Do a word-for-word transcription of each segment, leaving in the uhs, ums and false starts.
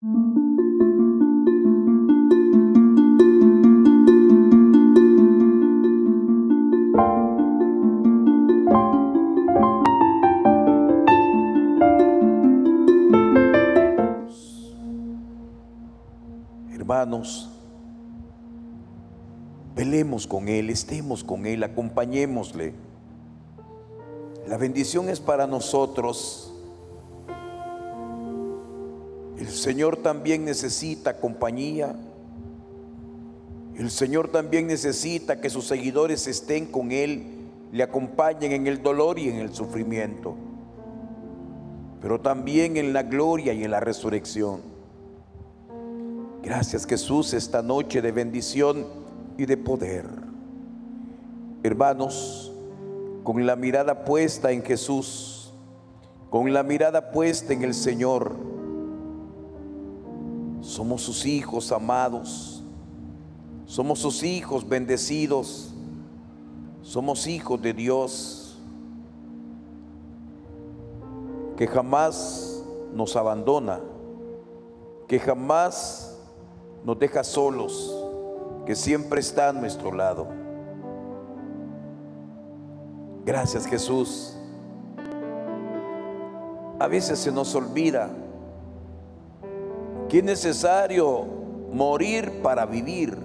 Hermanos, velemos con Él, estemos con Él, acompañémosle. La bendición es para nosotros. El Señor también necesita compañía. El Señor también necesita que sus seguidores estén con Él, le acompañen en el dolor y en el sufrimiento, pero también en la gloria y en la resurrección. Gracias, Jesús, esta noche de bendición y de poder. Hermanos, con la mirada puesta en Jesús, con la mirada puesta en el Señor, somos sus hijos amados, somos sus hijos bendecidos, somos hijos de Dios, que jamás nos abandona, que jamás nos deja solos, que siempre está a nuestro lado. Gracias, Jesús. A veces se nos olvida que es necesario morir para vivir.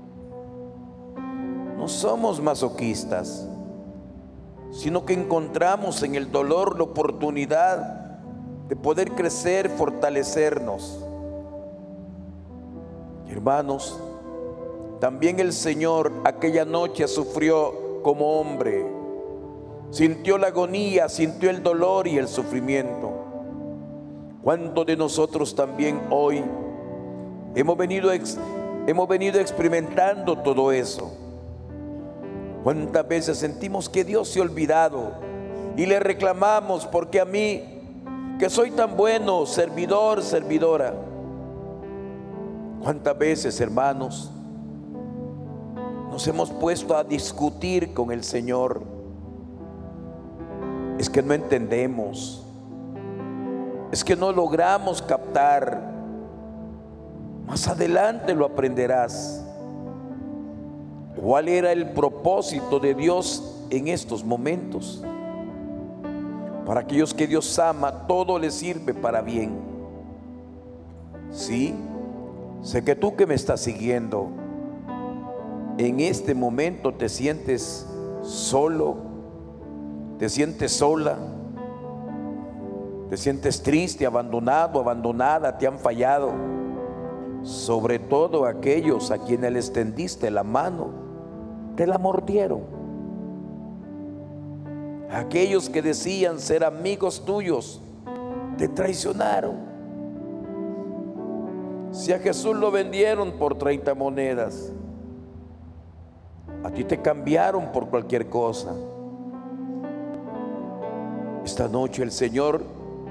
No somos masoquistas, sino que encontramos en el dolor la oportunidad de poder crecer, fortalecernos. Hermanos, también el Señor aquella noche sufrió como hombre, sintió la agonía, sintió el dolor y el sufrimiento. ¿Cuántos de nosotros también hoy hemos venido, hemos venido experimentando todo eso? ¿Cuántas veces sentimos que Dios se ha olvidado y le reclamamos, porque a mí, que soy tan bueno, servidor, servidora? ¿Cuántas veces, hermanos, nos hemos puesto a discutir con el Señor? Es que no entendemos, es que no logramos captar. Más adelante lo aprenderás. ¿Cuál era el propósito de Dios en estos momentos? Para aquellos que Dios ama, todo les sirve para bien. Sí, sé que tú que me estás siguiendo, en este momento te sientes solo, te sientes sola, te sientes triste, abandonado, abandonada, te han fallado. Sobre todo aquellos a quienes les tendiste la mano, te la mordieron. Aquellos que decían ser amigos tuyos, te traicionaron. Si a Jesús lo vendieron por treinta monedas, a ti te cambiaron por cualquier cosa. Esta noche el Señor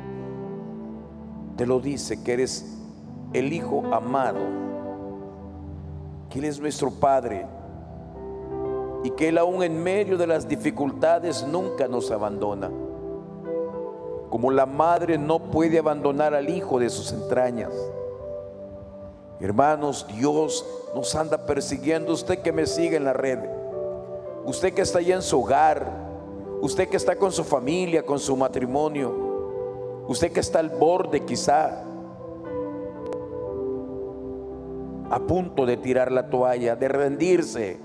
te lo dice, que eres el Hijo amado, que Él es nuestro Padre y que Él, aún en medio de las dificultades, nunca nos abandona. Como la madre no puede abandonar al hijo de sus entrañas. Hermanos, Dios nos anda persiguiendo. Usted que me sigue en la red, usted que está allá en su hogar, usted que está con su familia, con su matrimonio, usted que está al borde, quizá a punto de tirar la toalla, de rendirse.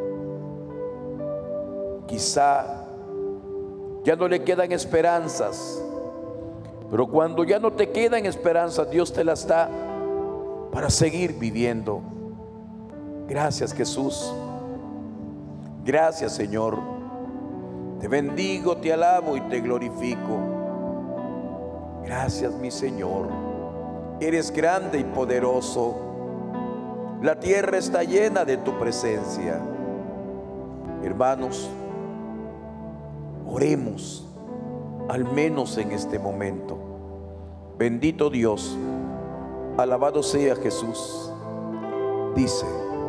Quizá ya no le quedan esperanzas, pero cuando ya no te quedan esperanzas, Dios te las da para seguir viviendo. Gracias, Jesús. Gracias, Señor. Te bendigo, te alabo y te glorifico. Gracias, mi Señor. Eres grande y poderoso. La tierra está llena de tu presencia. Hermanos, oremos, al menos en este momento. Bendito Dios, alabado sea Jesús. Dice: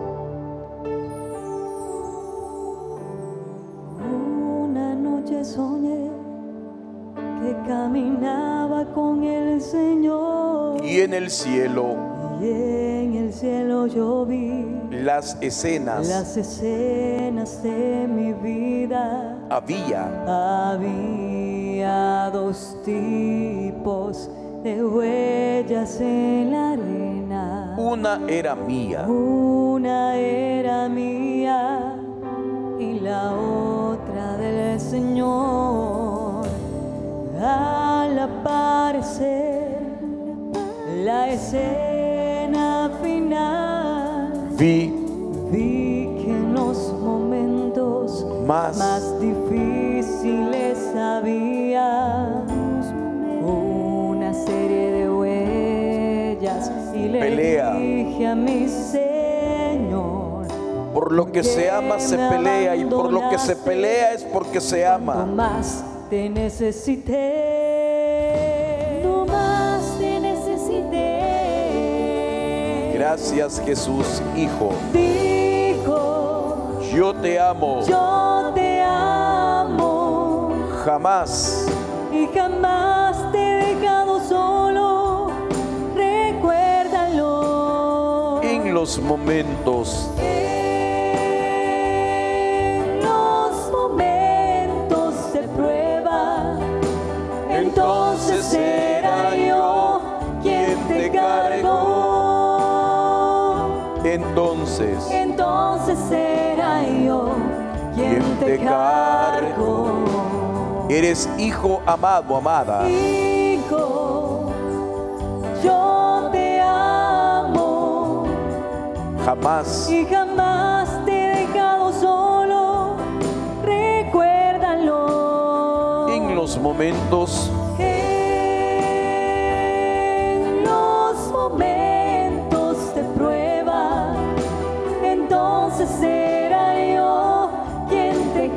una noche soñé que caminaba con el Señor, y Y en el cielo, y en el cielo yo vi las escenas, las escenas de mi vida. había Había dos tipos de huellas en la arena. una era mía Una era mía y la otra del Señor. Al aparecer la escena final, vi vi que en los momentos más, más difíciles había una serie de huellas y le Pelea. dije a mi Señor, por lo que se ama se pelea, y por lo que se abandonaste pelea es porque se no ama. más te necesité, no más te necesité. Gracias, Jesús, Hijo. Dijo, Yo te amo. yo te amo Jamás y jamás te he dejado solo. Recuérdalo. en los momentos En los momentos de prueba, entonces será yo quien te cargó. entonces Entonces será yo quien te cargó. eres hijo amado, amada. Hijo, yo te amo Jamás y jamás te he dejado solo. Recuérdalo. en los momentos En los momentos de prueba, entonces será yo quien te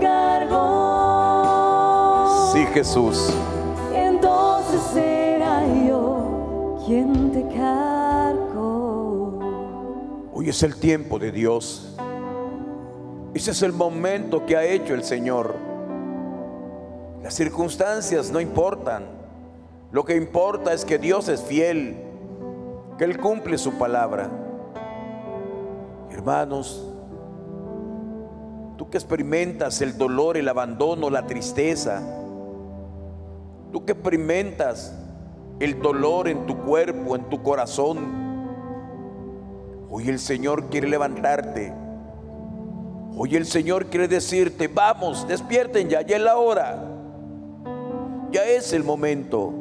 cargó. sí, Jesús. Entonces será yo quien te cargó. Hoy es el tiempo de Dios. Ese es el momento que ha hecho el Señor. Las circunstancias no importan. Lo que importa es que Dios es fiel, que Él cumple su palabra. Hermanos, tú que experimentas el dolor, el abandono, la tristeza, tú que experimentas el dolor en tu cuerpo, en tu corazón, hoy el Señor quiere levantarte. Hoy el Señor quiere decirte: vamos, despierten ya, ya es la hora, ya es el momento.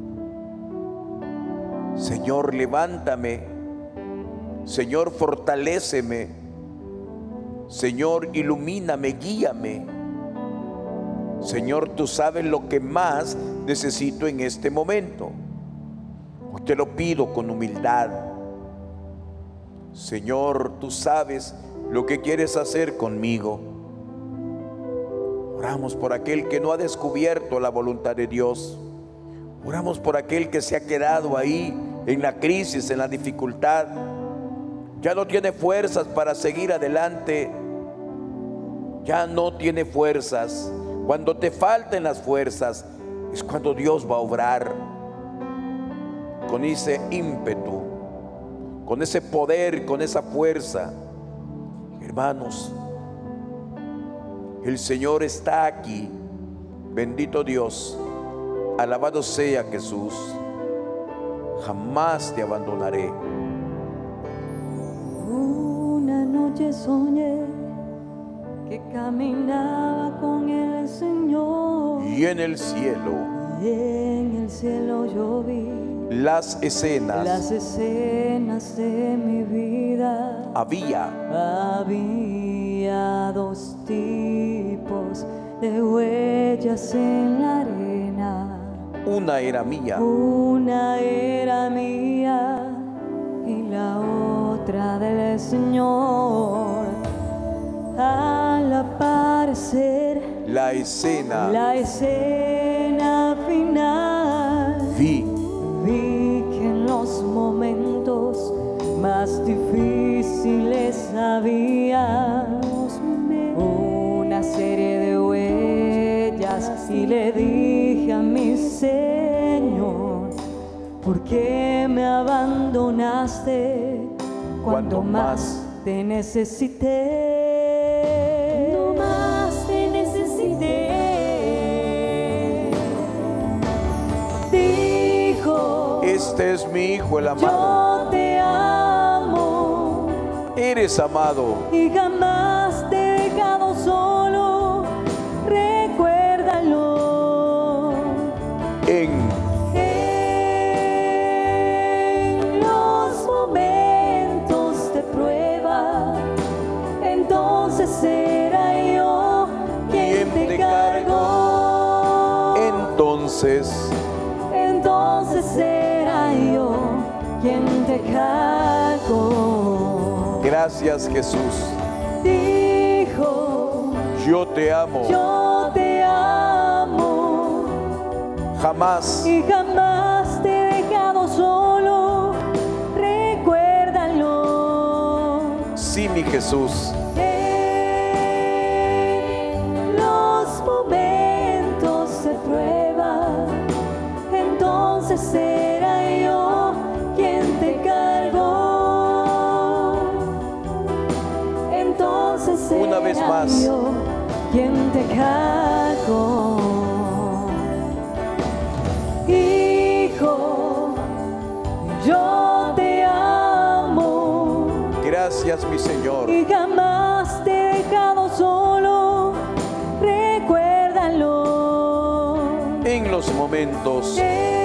Señor, levántame. Señor, fortaléceme. Señor, ilumíname, guíame. Señor, tú sabes lo que más necesito en este momento. Hoy te lo pido con humildad. Señor, tú sabes lo que quieres hacer conmigo. Oramos por aquel que no ha descubierto la voluntad de Dios. Oramos por aquel que se ha quedado ahí en la crisis, en la dificultad. Ya no tiene fuerzas para seguir adelante. Ya no tiene fuerzas. Cuando te falten las fuerzas es cuando Dios va a obrar con ese ímpetu, con ese poder, con esa fuerza. Hermanos, el Señor está aquí. Bendito Dios, alabado sea Jesús. Jamás te abandonaré. Una noche soñé que caminaba con el Señor, Y en el cielo, y en el cielo yo vi las escenas, las escenas de mi vida. había Había dos tipos de huellas en la arena. una era mía, Una era mía y la otra del Señor. Al aparecer la escena, la escena final, vi vi que en los momentos más difíciles había una serie de huellas y le dije a mi Señor, ¿por que me abandonaste cuando, Cuando más más te necesité. No más te necesité. Dijo, este es mi Hijo el amado. yo te amo Eres amado. y jamás te he dejado solo. Recuérdalo. En, En los momentos de prueba, entonces será yo quien ¿Quién te te cargó. entonces, Entonces será yo quien te cargó. gracias Jesús. Dijo, Yo te amo. yo te amo Jamás y jamás te he dejado solo. Recuérdalo. sí, mi Jesús. En los momentos de prueba, entonces será yo quien te cargó. Entonces será Una vez más. yo quien te cargó. Hijo, yo te amo Gracias, mi Señor. y jamás te he dejado solo. Recuérdalo. En los momentos En